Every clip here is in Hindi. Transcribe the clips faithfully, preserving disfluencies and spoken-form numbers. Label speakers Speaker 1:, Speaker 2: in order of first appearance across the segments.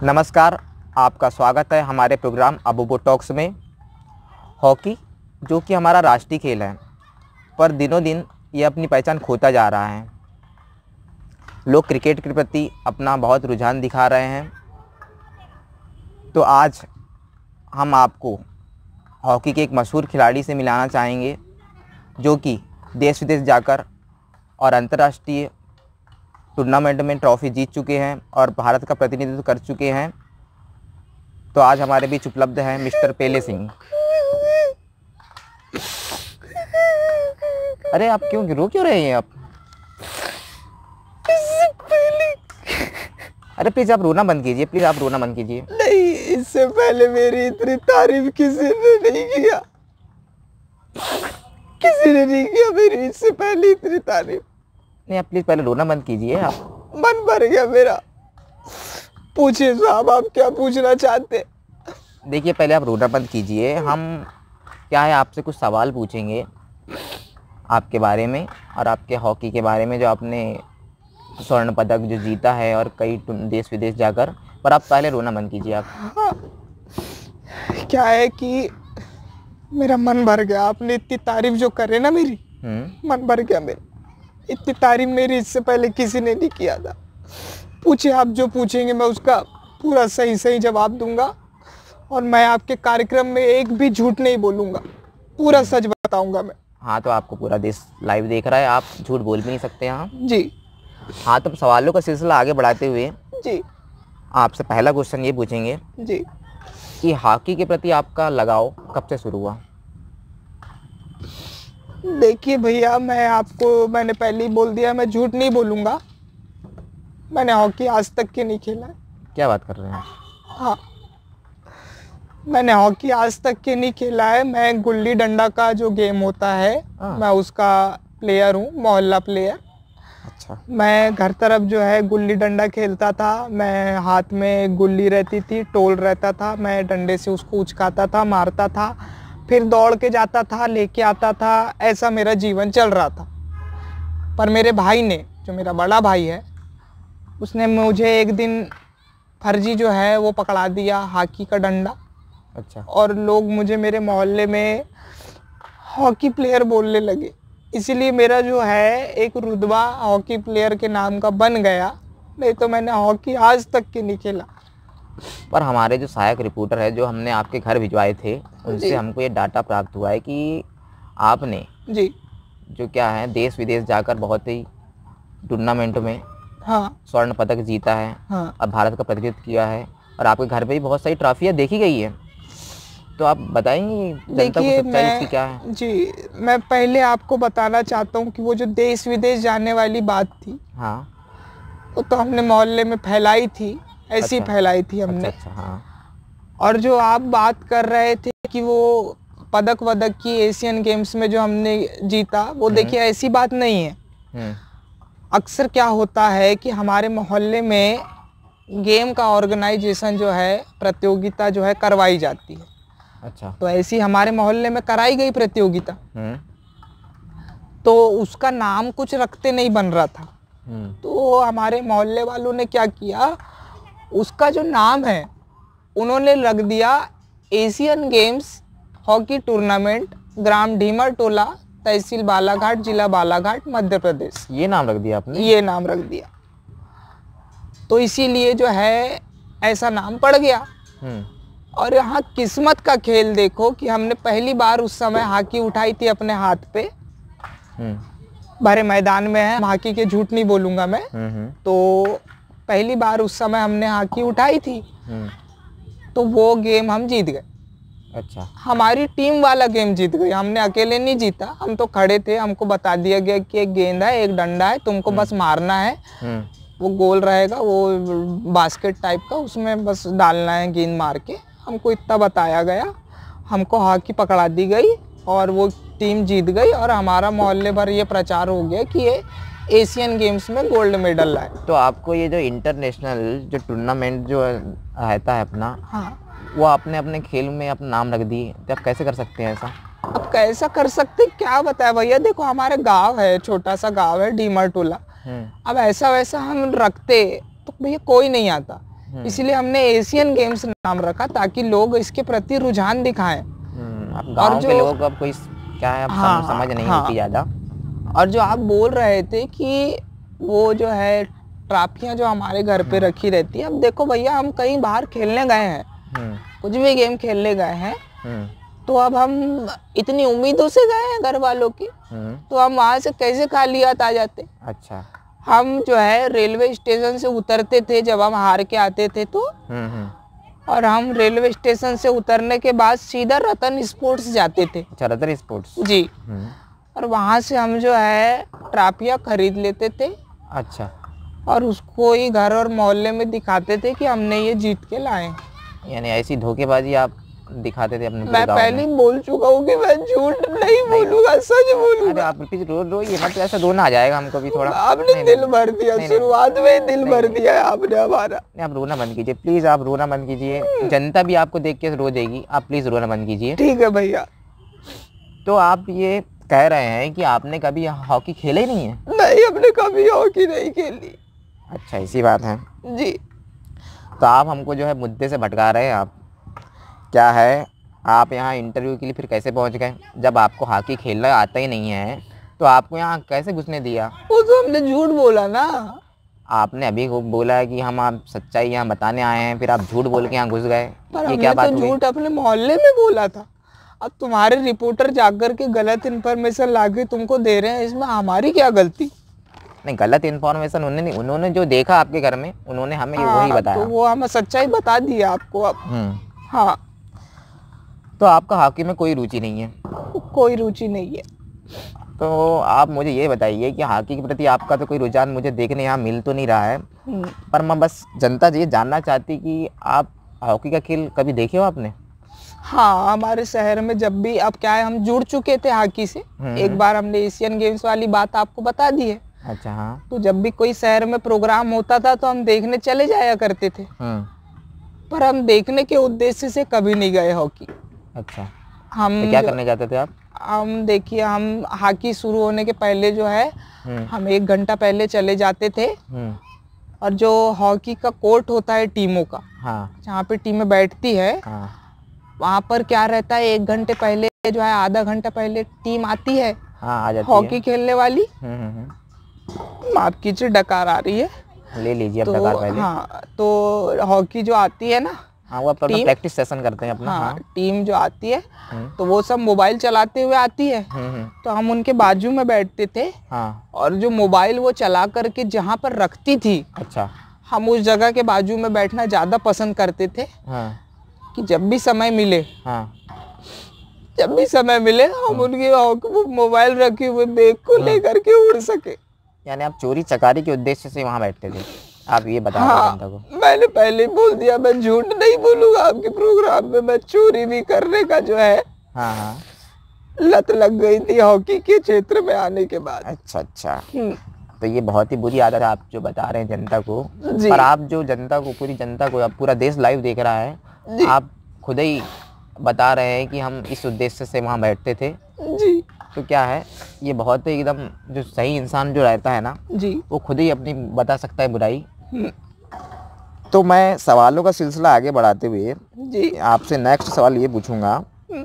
Speaker 1: नमस्कार, आपका स्वागत है हमारे प्रोग्राम अबूबो टॉक्स में। हॉकी जो कि हमारा राष्ट्रीय खेल है, पर दिनों दिन ये अपनी पहचान खोता जा रहा है। लोग क्रिकेट के प्रति अपना बहुत रुझान दिखा रहे हैं। तो आज हम आपको हॉकी के एक मशहूर खिलाड़ी से मिलाना चाहेंगे, जो कि देश विदेश जाकर और अंतर्राष्ट्रीय टूर्नामेंट में ट्रॉफी जीत चुके हैं और भारत का प्रतिनिधित्व कर चुके हैं। तो आज हमारे बीच उपलब्ध हैं मिस्टर पेले सिंह। अरे आप क्यों रो क्यों रहे हैं आप? अरे प्लीज आप रोना बंद कीजिए, प्लीज आप रोना बंद कीजिए।
Speaker 2: नहीं, इससे पहले मेरी इतनी तारीफ किसी ने नहीं किया, किसी ने नहीं किया मेरी इससे पहले इतनी तारीफ।
Speaker 1: नहीं, आप प्लीज पहले रोना बंद कीजिए। आप
Speaker 2: मन भर गया मेरा। पूछिए साहब, आप क्या पूछना चाहते?
Speaker 1: देखिए, पहले आप रोना बंद कीजिए। हम क्या है आपसे कुछ सवाल पूछेंगे आपके बारे में और आपके हॉकी के बारे में, जो आपने स्वर्ण पदक जो जीता है और कई देश विदेश जाकर। पर आप पहले रोना बंद कीजिए। आप
Speaker 2: हाँ। क्या है कि मेरा मन भर गया। आपने इतनी तारीफ जो करे ना मेरी, मन भर गया मेरा। इतनी तारीफ मेरी इससे पहले किसी ने नहीं किया था। पूछिए, आप जो पूछेंगे मैं उसका पूरा सही सही जवाब दूंगा, और मैं आपके कार्यक्रम में एक भी झूठ नहीं बोलूंगा, पूरा सच बताऊंगा मैं।
Speaker 1: हाँ, तो आपको पूरा देश लाइव देख रहा है, आप झूठ बोल भी नहीं सकते यहाँ
Speaker 2: जी।
Speaker 1: हाँ, तो सवालों का सिलसिला आगे बढ़ाते हुए
Speaker 2: जी
Speaker 1: आपसे पहला क्वेश्चन ये पूछेंगे
Speaker 2: जी
Speaker 1: कि हॉकी के प्रति आपका लगाव कब से शुरू हुआ?
Speaker 2: देखिए भैया, मैं आपको मैंने पहले ही बोल दिया, मैं झूठ नहीं बोलूंगा। मैंने हॉकी आज तक के नहीं खेला है।
Speaker 1: क्या बात कर रहे हैं?
Speaker 2: हाँ, मैंने हॉकी आज तक के नहीं खेला है। मैं गुल्ली डंडा का जो गेम होता है, मैं उसका प्लेयर हूँ, मोहल्ला प्लेयर।
Speaker 1: अच्छा।
Speaker 2: मैं घर तरफ जो है गुल्ली डंडा खेलता था। मैं हाथ में गुल्ली रहती थी, टोल रहता था, मैं डंडे से उसको उचकाता था, मारता था, फिर दौड़ के जाता था, लेके आता था। ऐसा मेरा जीवन चल रहा था। पर मेरे भाई ने, जो मेरा बड़ा भाई है, उसने मुझे एक दिन फर्जी जो है वो पकड़ा दिया, हॉकी का डंडा।
Speaker 1: अच्छा।
Speaker 2: और लोग मुझे मेरे मोहल्ले में हॉकी प्लेयर बोलने लगे। इसीलिए मेरा जो है एक रुतबा हॉकी प्लेयर के नाम का बन गया। नहीं तो मैंने हॉकी आज तक के नहीं खेला।
Speaker 1: पर हमारे जो सहायक रिपोर्टर है, जो हमने आपके घर भिजवाए थे, उनसे हमको ये डाटा प्राप्त हुआ है कि आपने
Speaker 2: जी
Speaker 1: जो क्या है देश विदेश जाकर बहुत ही टूर्नामेंट में
Speaker 2: हाँ
Speaker 1: स्वर्ण पदक जीता है।
Speaker 2: हाँ
Speaker 1: और भारत का प्रतिनिधित्व किया है, और आपके घर पे भी बहुत सारी ट्रॉफियाँ देखी गई है। तो आप बताएंगे जनता को सच्चाई इसकी क्या है?
Speaker 2: जी, मैं पहले आपको बताना चाहता हूँ कि वो जो देश विदेश जाने वाली बात थी,
Speaker 1: हाँ,
Speaker 2: वो तो हमने मोहल्ले में फैलाई थी, ऐसी
Speaker 1: अच्छा,
Speaker 2: फैलाई थी हमने।
Speaker 1: अच्छा, अच्छा, हाँ।
Speaker 2: और जो आप बात कर रहे थे कि वो पदक वदक की एशियन गेम्स में जो हमने जीता, वो देखिए ऐसी बात नहीं है। अक्सर क्या होता है कि हमारे मोहल्ले में गेम का ऑर्गेनाइजेशन जो है, प्रतियोगिता जो है करवाई जाती है।
Speaker 1: अच्छा।
Speaker 2: तो ऐसी हमारे मोहल्ले में कराई गई प्रतियोगिता, तो उसका नाम कुछ रखते नहीं बन रहा था। तो हमारे मोहल्ले वालों ने क्या किया, उसका जो नाम है उन्होंने रख दिया एशियन गेम्स हॉकी टूर्नामेंट, ग्राम ढीमर टोला, तहसील बालाघाट, जिला बालाघाट, मध्य प्रदेश।
Speaker 1: ये नाम रख दिया आपने?
Speaker 2: ये नाम रख दिया। तो इसीलिए जो है ऐसा नाम पड़ गया। और यहाँ किस्मत का खेल देखो कि हमने पहली बार उस समय हॉकी उठाई थी अपने हाथ पे, भरे मैदान में है, हॉकी के झूठ नहीं बोलूंगा मैं। तो पहली बार उस समय हमने हॉकी उठाई थी, तो वो गेम हम जीत गए।
Speaker 1: अच्छा।
Speaker 2: हमारी टीम वाला गेम जीत गई, हमने अकेले नहीं जीता। हम तो खड़े थे, हमको बता दिया गया कि एक गेंद है, एक डंडा है, तुमको बस मारना है। वो गोल रहेगा, वो बास्केट टाइप का, उसमें बस डालना है गेंद मार के। हमको इतना बताया गया, हमको हॉकी पकड़ा दी गई और वो टीम जीत गई। और हमारा मोहल्ले भर ये प्रचार हो गया कि ये एशियन गेम्स में गोल्ड मेडल लाए।
Speaker 1: तो आपको ये जो इंटरनेशनल जो टूर्नामेंट जो रहता है अपना,
Speaker 2: हाँ,
Speaker 1: वो आपने अपने खेल में अपना नाम रख दिए, तो आप कैसे कर सकते हैं ऐसा?
Speaker 2: अब कैसा कर सकते, क्या बताया भैया। देखो, हमारे गांव है, छोटा सा गांव है ढीमर टोला। अब ऐसा वैसा हम रखते तो भैया कोई नहीं आता। इसलिए हमने एशियन गेम्स नाम रखा ताकि लोग इसके प्रति रुझान दिखाएं।
Speaker 1: अब गांव के लोगों को अब कोई क्या है, अब
Speaker 2: हाँ,
Speaker 1: समझ नहीं
Speaker 2: हाँ,
Speaker 1: होती ज़्यादा।
Speaker 2: और जो आप बोल रहे थे कि वो जो है ट्रॉफियाँ जो हमारे घर पे रखी रहती है, अब देखो भैया हम कहीं बाहर खेलने गए हैं, कुछ भी गेम खेलने गए हैं, तो अब हम इतनी उम्मीदों से गए हैं घर वालों की, तो हम वहाँ से कैसे खाली हाथ आ जाते।
Speaker 1: अच्छा।
Speaker 2: हम जो है रेलवे स्टेशन से उतरते थे जब हम हार के आते थे तो, और हम रेलवे स्टेशन से उतरने के बाद सीधा रतन स्पोर्ट्स जाते थे।
Speaker 1: अच्छा, रतन स्पोर्ट्स
Speaker 2: जी। और वहाँ से हम जो है ट्रॉफियाँ खरीद लेते थे।
Speaker 1: अच्छा।
Speaker 2: और उसको ही घर और मोहल्ले में दिखाते थे कि हमने ये जीत के लाए।
Speaker 1: यानी ऐसी धोखेबाजी आप दिखाते थे अपने?
Speaker 2: मैं पहले ही बोल चुका हूँ कि मैं झूठ नहीं बोलूंगा, सच बोलूंगा।
Speaker 1: अरे आप प्लीज रो रो ये मत, ऐसा रोना आ जाएगा हमको भी थोड़ा।
Speaker 2: आपने दिल भर दिया, शुरुआत में दिल भर दिया है आपने हमारा।
Speaker 1: नहीं, आप रोना बंद कीजिए प्लीज, आप रोना बंद कीजिए, जनता भी आपको देख के रो देगी, आप प्लीज रोना बंद कीजिए।
Speaker 2: ठीक है भैया।
Speaker 1: तो आप ये कह रहे हैं कि आपने कभी हॉकी खेला ही नहीं है?
Speaker 2: नहीं, हमने कभी हॉकी नहीं खेली।
Speaker 1: अच्छा, इसी बात है
Speaker 2: जी।
Speaker 1: तो आप हमको जो है मुद्दे से भटका रहे हैं। आप क्या है, आप यहाँ इंटरव्यू के लिए फिर कैसे पहुँच गए? जब आपको हॉकी खेलना आता ही नहीं है तो आपको यहाँ कैसे घुसने दिया?
Speaker 2: वो तो हमने झूठ बोला ना।
Speaker 1: आपने अभी बोला है कि हम आप सच्चाई यहाँ बताने आए हैं, फिर आप झूठ बोल के यहाँ घुस गए। ये क्या बात
Speaker 2: हुई?
Speaker 1: तो
Speaker 2: झूठ अपने मोहल्ले में बोला था। अब तुम्हारे रिपोर्टर जाकर के गलत इन्फॉर्मेशन लाके तुमको दे रहे हैं, इसमें हमारी क्या गलती?
Speaker 1: नहीं, गलत इन्फॉर्मेशन उन्होंने नहीं, उन्होंने जो देखा आपके घर में उन्होंने हमें हाँ, वही बताया।
Speaker 2: तो वो हमें सच्चाई बता दी आपको अब। हाँ।
Speaker 1: तो आपका हॉकी में कोई रुचि नहीं है?
Speaker 2: कोई रुचि नहीं है।
Speaker 1: तो आप मुझे ये बताइए कि हॉकी के प्रति आपका तो कोई रुझान मुझे देखने यहाँ मिल तो नहीं रहा है, पर मैं बस जनता ये जानना चाहती कि आप हॉकी का खेल कभी देखे हो आपने?
Speaker 2: हाँ, हमारे शहर में जब भी, अब क्या है, हम जुड़ चुके थे हॉकी से। एक बार हमने एशियन गेम्स वाली बात आपको बता दी है।
Speaker 1: अच्छा। हाँ।
Speaker 2: तो जब भी कोई शहर में प्रोग्राम होता था तो हम देखने चले जाया करते थे, पर हम देखने के उद्देश्य से कभी नहीं गए हॉकी।
Speaker 1: अच्छा।
Speaker 2: हम
Speaker 1: तो क्या करने जाते थे आप?
Speaker 2: हम देखिए, हम हॉकी शुरू होने के पहले जो है हम एक घंटा पहले चले जाते थे, और जो हॉकी का कोर्ट होता है टीमों का, हाँ, जहाँ पे टीमें बैठती है, हाँ, वहाँ पर क्या रहता है, एक घंटे पहले जो है, आधा घंटा पहले टीम आती है, हाँ, आ जाती हॉकी है खेलने वाली। माफ कीजिए, डकार आ रही है, ले लीजिए तो, डकार पहले। हाँ, तो हॉकी जो आती है ना, हाँ, वो अपना प्रैक्टिस सेशन करते हैं अपना। हाँ, हाँ, टीम जो आती है तो वो सब मोबाइल चलाते हुए आती है, तो हम उनके बाजू में बैठते थे। हाँ, और जो मोबाइल वो चला करके जहाँ पर रखती थी, अच्छा, हम उस जगह के बाजू में बैठना ज्यादा पसंद करते थे। हाँ, कि जब भी समय मिले, हाँ, जब भी समय मिले हम उनकी मोबाइल रखे हुए बैग को लेकर के उड़ सके। यानी आप चोरी चकारी के उद्देश्य से वहाँ बैठते थे, आप ये बता रहे हैं जनता को? मैंने पहले बोल दिया, मैं झूठ नहीं बोलूंगा आपके प्रोग्राम में। मैं चोरी भी करने का जो है, हाँ, हाँ, लत लग गई थी हॉकी के क्षेत्र में आने के बाद। अच्छा अच्छा। तो ये बहुत ही बुरी आदत है आप जो बता रहे हैं जनता को, पर आप जो जनता को, पूरी जनता को, अब पूरा देश लाइव देख रहा है, आप खुद ही बता रहे हैं कि हम इस उद्देश्य से वहाँ बैठते थे जी। तो क्या है, ये बहुत ही एकदम, जो सही इंसान जो रहता है ना जी, वो खुद ही अपनी बता सकता है बुराई। तो मैं सवालों का सिलसिला आगे बढ़ाते हुए जी आपसे नेक्स्ट सवाल ये पूछूंगा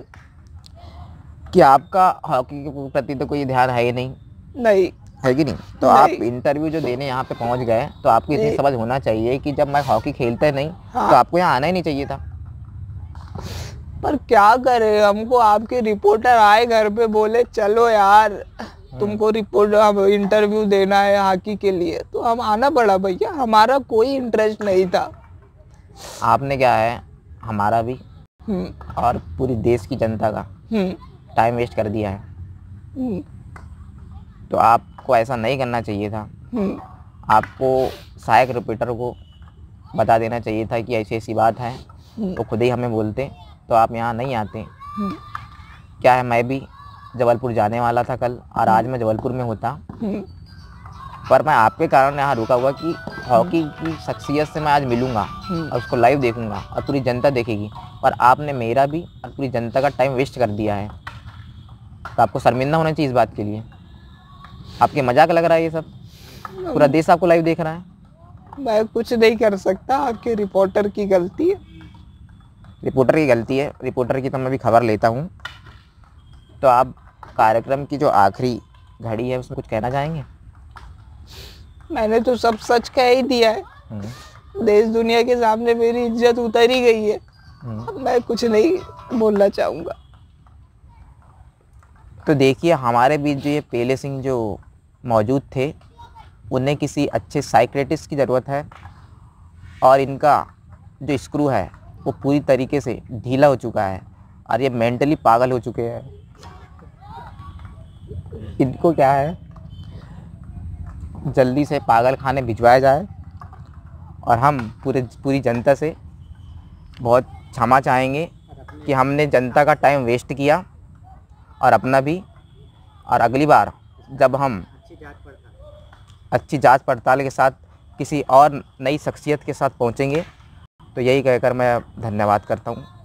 Speaker 2: कि आपका हॉकी के प्रति तो कोई ध्यान है ही नहीं, नहीं है कि नहीं? तो नहीं। आप इंटरव्यू जो देने यहाँ पे पहुँच गए, तो आपको इतनी समझ होना चाहिए कि जब मैं हॉकी खेलता नहीं, हाँ, तो आपको यहाँ आना ही नहीं चाहिए था। पर क्या करे, हमको आपके रिपोर्टर आए घर पे, बोले चलो यार तुमको रिपोर्ट, अब इंटरव्यू देना है हॉकी के लिए, तो हम आना पड़ा भैया। हमारा कोई इंटरेस्ट नहीं था। आपने क्या है, हमारा भी और पूरी देश की जनता का टाइम वेस्ट कर दिया है। तो आपको ऐसा नहीं करना चाहिए था। आपको सहायक रिपोर्टर को बता देना चाहिए था कि ऐसी ऐसी बात है, वो खुद ही हमें बोलते, तो आप यहाँ नहीं आते। क्या है, मैं भी जबलपुर जाने वाला था कल, और आज मैं जबलपुर में होता, पर मैं आपके कारण यहाँ रुका हुआ कि हॉकी की शख्सियत से मैं आज मिलूंगा और उसको लाइव देखूंगा और पूरी जनता देखेगी, पर आपने मेरा भी और पूरी जनता का टाइम वेस्ट कर दिया है। तो आपको शर्मिंदा होना चाहिए इस बात के लिए। आपके मजाक लग रहा है ये सब, पूरा देश आपको लाइव देख रहा है। मैं कुछ नहीं कर सकता, आपके रिपोर्टर की गलती है।
Speaker 1: रिपोर्टर की गलती है, रिपोर्टर की तो मैं भी खबर लेता हूँ। तो आप कार्यक्रम की जो आखिरी घड़ी है उसमें कुछ कहना चाहेंगे?
Speaker 2: मैंने तो सब सच कह ही दिया है, देश दुनिया के सामने मेरी इज्जत उतर ही गई है, अब मैं कुछ नहीं बोलना चाहूँगा।
Speaker 1: तो देखिए, हमारे बीच जो ये पेले सिंह जो मौजूद थे, उन्हें किसी अच्छे साइकियाट्रिस्ट की ज़रूरत है और इनका जो स्क्रू है वो पूरी तरीके से ढीला हो चुका है और ये मेंटली पागल हो चुके हैं। इनको क्या है, जल्दी से पागल खाने भिजवाया जाए और हम पूरे पूरी जनता से बहुत क्षमा चाहेंगे कि हमने जनता का टाइम वेस्ट किया और अपना भी। और अगली बार जब हम अच्छी जांच पड़ताल के साथ किसी और नई शख्सियत के साथ पहुंचेंगे तो यही कहकर मैं धन्यवाद करता हूं।